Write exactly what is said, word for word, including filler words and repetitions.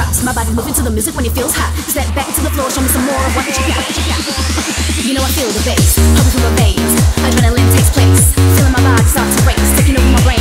drops, my body moving to the music when it feels hot. Step back to the floor, show me some more of what you got. You know I feel the bass, hurry through my veins, adrenaline takes place. Feeling my body start to race, taking over my brain.